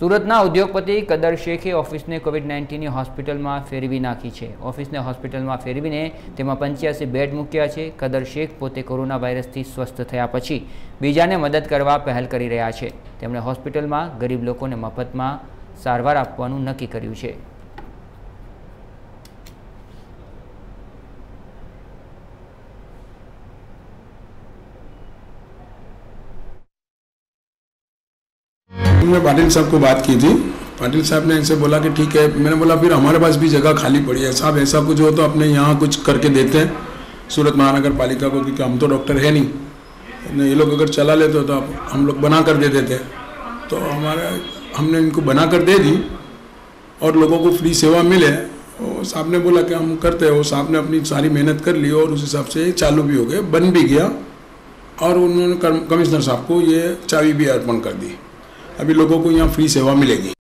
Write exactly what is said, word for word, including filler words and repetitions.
સુરતના ઉદ્યોગપતિ કદર શેખે ઓફિસને કોવિડ નાઇન્ટીનની હોસ્પિટલમાં ફેરવી નાખી છે। ઓફિસને હોસ્પિટલમાં ફેરવીને તેમાં પંચ્યાસી બેડ મૂક્યા છે। કદર શેખ પોતે કોરોના વાયરસથી સ્વસ્થ થયા પછી બીજાને મદદ કરવા પહેલ કરી રહ્યા છે। તેમણે હોસ્પિટલમાં ગરીબ લોકોને મફતમાં સારવાર આપવાનું નક્કી કર્યું છે। मैं पाटिल साहब को बात की थी। पाटिल साहब ने इनसे बोला कि ठीक है। मैंने बोला फिर हमारे पास भी जगह खाली पड़ी है साहब, ऐसा कुछ हो तो अपने यहाँ कुछ करके देते हैं सूरत महानगर पालिका को, क्योंकि हम तो डॉक्टर है नहीं। ये लोग अगर चला लेते हो तो आप हम लोग बना कर दे देते। तो हमारा हमने इनको बना कर दे दी और लोगों को फ्री सेवा मिले। और साहब ने बोला कि हम करते हैं। वो साहब ने अपनी सारी मेहनत कर ली और उस हिसाब से चालू भी हो गए, बन भी गया। और उन्होंने कमिश्नर साहब को ये चाबी भी अर्पण कर दी। अभी लोगों को यहाँ फ्री सेवा मिलेगी।